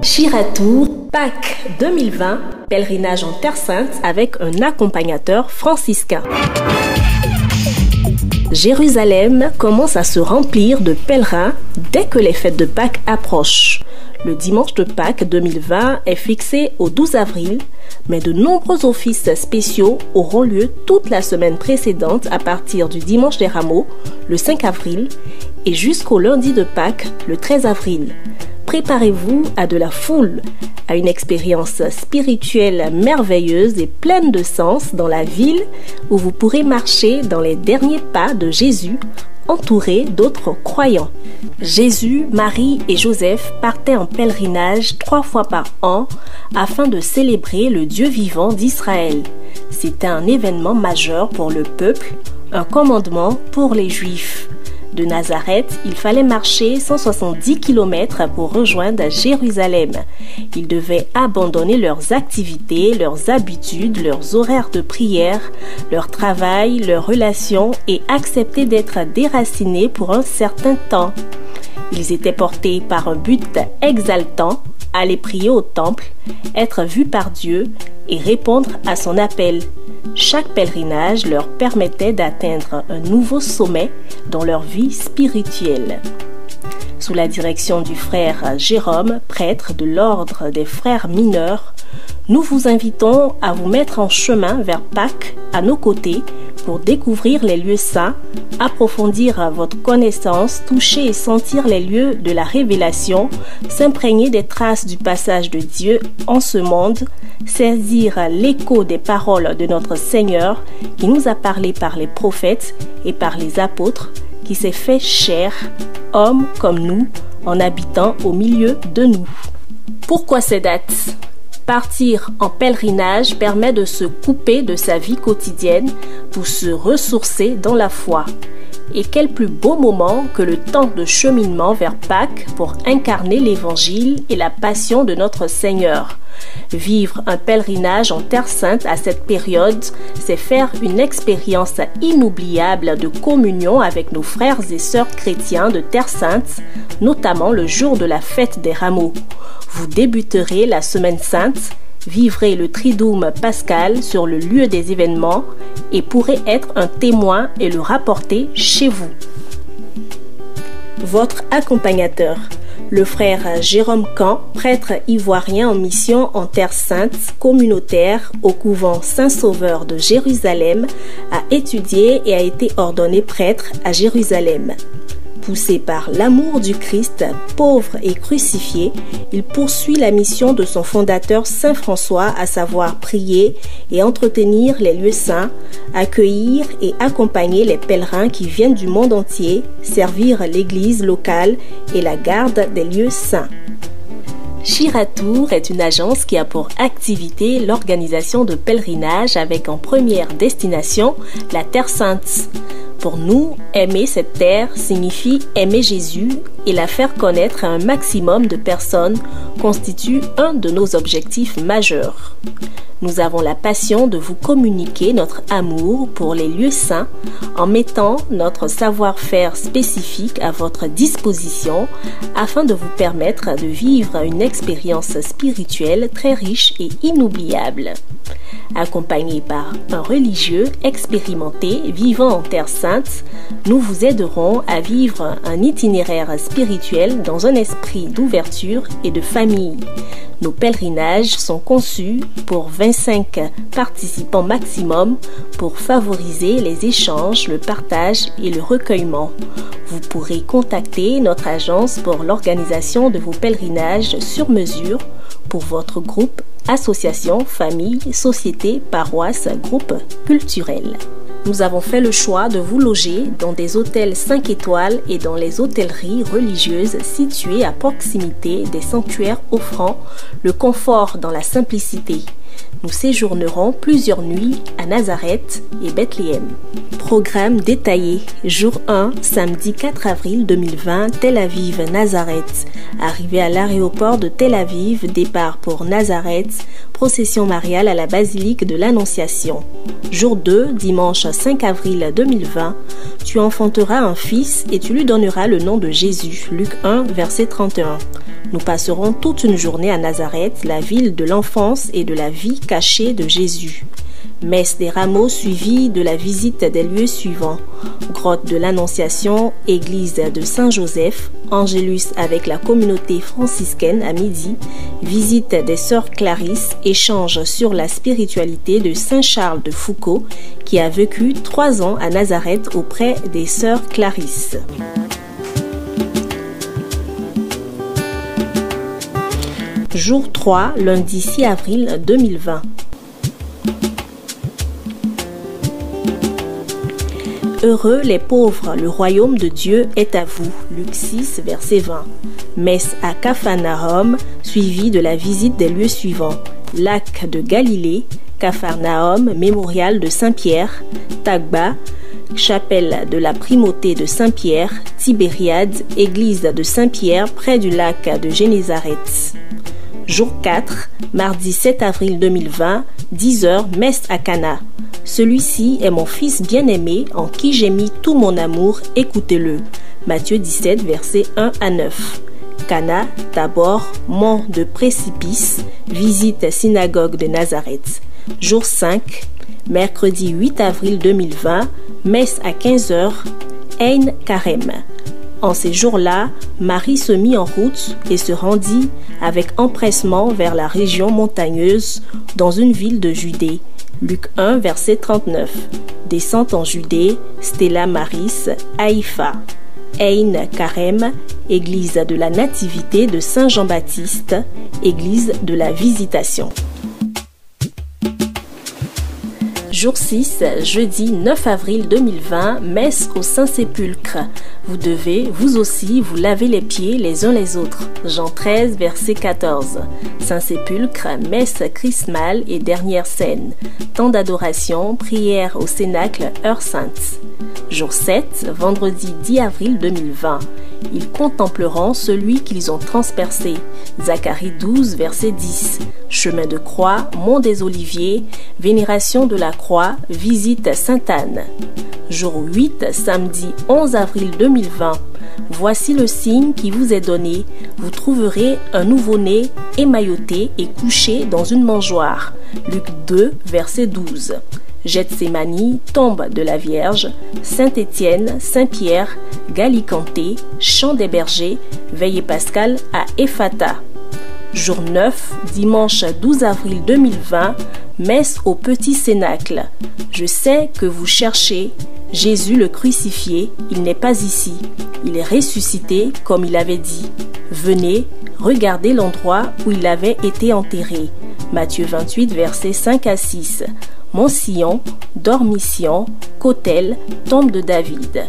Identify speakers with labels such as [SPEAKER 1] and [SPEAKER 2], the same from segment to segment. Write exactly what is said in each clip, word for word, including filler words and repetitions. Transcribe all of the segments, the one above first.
[SPEAKER 1] Chiratour, Pâques deux mille vingt, pèlerinage en Terre Sainte avec un accompagnateur franciscain. Jérusalem commence à se remplir de pèlerins dès que les fêtes de Pâques approchent. Le dimanche de Pâques deux mille vingt est fixé au douze avril, mais de nombreux offices spéciaux auront lieu toute la semaine précédente à partir du dimanche des Rameaux, le cinq avril, et jusqu'au lundi de Pâques, le treize avril. Préparez-vous à de la foule, à une expérience spirituelle merveilleuse et pleine de sens dans la ville où vous pourrez marcher dans les derniers pas de Jésus, entouré d'autres croyants. Jésus, Marie et Joseph partaient en pèlerinage trois fois par an afin de célébrer le Dieu vivant d'Israël. C'était un événement majeur pour le peuple, un commandement pour les Juifs. De Nazareth, il fallait marcher cent soixante-dix kilomètres pour rejoindre Jérusalem. Ils devaient abandonner leurs activités, leurs habitudes, leurs horaires de prière, leur travail, leurs relations et accepter d'être déracinés pour un certain temps. Ils étaient portés par un but exaltant, aller prier au temple, être vus par Dieu et répondre à son appel. Chaque pèlerinage leur permettait d'atteindre un nouveau sommet dans leur vie spirituelle. Sous la direction du frère Jérôme, prêtre de l'ordre des frères mineurs, nous vous invitons à vous mettre en chemin vers Pâques à nos côtés pour découvrir les lieux saints, approfondir votre connaissance, toucher et sentir les lieux de la révélation, s'imprégner des traces du passage de Dieu en ce monde, saisir l'écho des paroles de notre Seigneur qui nous a parlé par les prophètes et par les apôtres, qui s'est fait chair, homme comme nous, en habitant au milieu de nous. Pourquoi ces dates ? Partir en pèlerinage permet de se couper de sa vie quotidienne pour se ressourcer dans la foi. Et quel plus beau moment que le temps de cheminement vers Pâques pour incarner l'Évangile et la passion de notre Seigneur. Vivre un pèlerinage en Terre Sainte à cette période, c'est faire une expérience inoubliable de communion avec nos frères et sœurs chrétiens de Terre Sainte, notamment le jour de la fête des Rameaux. Vous débuterez la Semaine Sainte, vivrez le Triduum pascal sur le lieu des événements et pourrez être un témoin et le rapporter chez vous. Votre accompagnateur, le frère Jérôme Camp, prêtre ivoirien en mission en Terre Sainte communautaire au couvent Saint-Sauveur de Jérusalem, a étudié et a été ordonné prêtre à Jérusalem. Poussé par l'amour du Christ, pauvre et crucifié, il poursuit la mission de son fondateur Saint François, à savoir prier et entretenir les lieux saints, accueillir et accompagner les pèlerins qui viennent du monde entier, servir l'église locale et la garde des lieux saints. Chiratour est une agence qui a pour activité l'organisation de pèlerinages avec en première destination la Terre Sainte. Pour nous, aimer cette terre signifie aimer Jésus et la faire connaître à un maximum de personnes constitue un de nos objectifs majeurs. Nous avons la passion de vous communiquer notre amour pour les lieux saints en mettant notre savoir-faire spécifique à votre disposition afin de vous permettre de vivre une expérience spirituelle très riche et inoubliable. Accompagné par un religieux expérimenté vivant en Terre Sainte, nous vous aiderons à vivre un itinéraire spirituel dans un esprit d'ouverture et de famille. Nos pèlerinages sont conçus pour vingt-cinq participants maximum pour favoriser les échanges, le partage et le recueillement. Vous pourrez contacter notre agence pour l'organisation de vos pèlerinages sur mesure pour votre groupe, association, famille, société, paroisse, groupe culturel. Nous avons fait le choix de vous loger dans des hôtels cinq étoiles et dans les hôtelleries religieuses situées à proximité des sanctuaires offrant le confort dans la simplicité. Nous séjournerons plusieurs nuits à Nazareth et Bethléem. Programme détaillé. Jour un, samedi quatre avril deux mille vingt, Tel Aviv, Nazareth. Arrivée à l'aéroport de Tel Aviv, départ pour Nazareth, procession mariale à la basilique de l'Annonciation. Jour deux, dimanche cinq avril deux mille vingt, tu enfanteras un fils et tu lui donneras le nom de Jésus. Luc un, verset trente et un. Nous passerons toute une journée à Nazareth, la ville de l'enfance et de la vie cachée de Jésus. Messe des rameaux suivie de la visite des lieux suivants. Grotte de l'Annonciation, église de Saint-Joseph, Angélus avec la communauté franciscaine à midi, visite des sœurs Clarisse, échange sur la spiritualité de Saint Charles de Foucault qui a vécu trois ans à Nazareth auprès des sœurs Clarisse. Jour trois, lundi six avril deux mille vingt. Heureux les pauvres, le royaume de Dieu est à vous. Luc six, verset vingt. Messe à Capharnaüm, suivie de la visite des lieux suivants. Lac de Galilée, Capharnaüm, mémorial de Saint-Pierre, Tagba, chapelle de la primauté de Saint-Pierre, Tibériade, église de Saint-Pierre près du lac de Génézareth. Jour quatre, mardi sept avril deux mille vingt, dix heures, messe à Cana. Celui-ci est mon fils bien-aimé en qui j'ai mis tout mon amour, écoutez-le. Matthieu dix-sept, versets un à neuf. Cana, Tabor, mont de précipice, visite synagogue de Nazareth. Jour cinq, mercredi huit avril deux mille vingt, messe à quinze heures, Ein Karem. En ces jours-là, Marie se mit en route et se rendit avec empressement vers la région montagneuse dans une ville de Judée. Luc un, verset trente-neuf. Descente en Judée, Stella Maris, Haïfa. Ein Karem, église de la Nativité de Saint Jean-Baptiste, église de la Visitation. Jour six, jeudi neuf avril deux mille vingt, messe au Saint-Sépulcre. Vous devez, vous aussi, vous laver les pieds les uns les autres. Jean treize, verset quatorze. Saint-Sépulcre, messe chrismale et dernière scène. Temps d'adoration, prière au Cénacle, heure sainte. Jour sept, vendredi dix avril deux mille vingt. Ils contempleront celui qu'ils ont transpercé. Zacharie douze, verset dix. Chemin de croix, mont des Oliviers, vénération de la croix, visite Sainte-Anne. Jour huit, samedi onze avril deux mille vingt. Voici le signe qui vous est donné. Vous trouverez un nouveau-né émailloté et couché dans une mangeoire. Luc deux, verset douze. Gethsémani, tombe de la Vierge, Saint-Étienne, Saint-Pierre, Gallicanté, Champ des Bergers, veillée pascale à Éphata. Jour neuf, dimanche douze avril deux mille vingt, messe au Petit Cénacle. Je sais que vous cherchez Jésus le crucifié, il n'est pas ici. Il est ressuscité comme il avait dit. Venez, regardez l'endroit où il avait été enterré. Matthieu vingt-huit, versets cinq à six. Mont-Sion, Dormition, Cotel, tombe de David.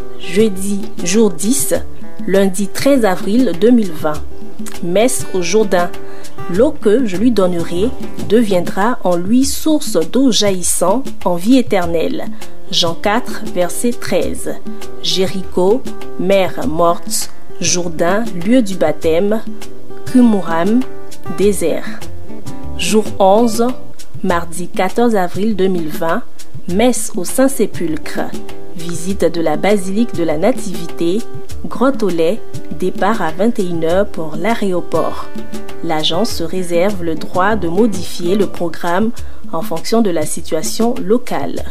[SPEAKER 1] Jeudi, jour dix, lundi treize avril deux mille vingt. Messe au Jourdain. L'eau que je lui donnerai deviendra en lui source d'eau jaillissant en vie éternelle. Jean quatre, verset treize. Jéricho, mer morte, Jourdain, lieu du baptême, Qumran, désert. Jour onze, mardi quatorze avril deux mille vingt, messe au Saint-Sépulcre. Visite de la basilique de la Nativité, grotte au lait, départ à vingt et une heures pour l'aéroport. L'agence se réserve le droit de modifier le programme en fonction de la situation locale.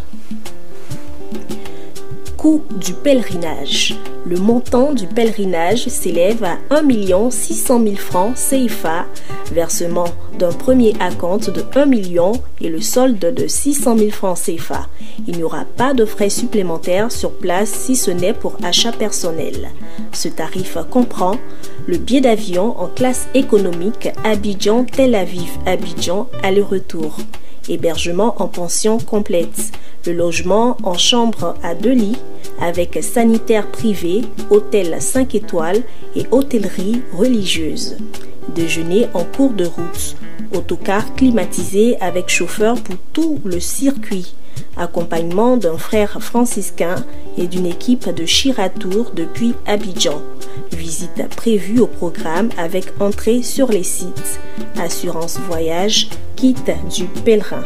[SPEAKER 1] Coût du pèlerinage. Le montant du pèlerinage s'élève à un million six cent mille francs C F A, versement d'un premier acompte de un million et le solde de six cent mille francs C F A. Il n'y aura pas de frais supplémentaires sur place si ce n'est pour achat personnel. Ce tarif comprend le billet d'avion en classe économique Abidjan-Tel Aviv-Abidjan aller-retour, hébergement en pension complète, le logement en chambre à deux lits avec sanitaire privé, hôtel cinq étoiles et hôtellerie religieuse. déjeuner en cours de route, autocar climatisé avec chauffeur pour tout le circuit, accompagnement d'un frère franciscain et d'une équipe de Chiratour depuis Abidjan. Visite prévue au programme avec entrée sur les sites. Assurance voyage, kit du pèlerin.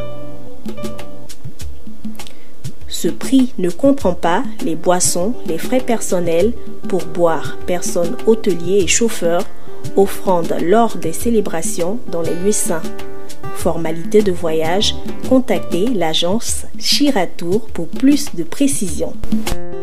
[SPEAKER 1] Ce prix ne comprend pas les boissons, les frais personnels pour boire, personnes hôteliers et chauffeurs, offrandes lors des célébrations dans les lieux saints. Formalité de voyage, contactez l'agence Chiratour pour plus de précisions.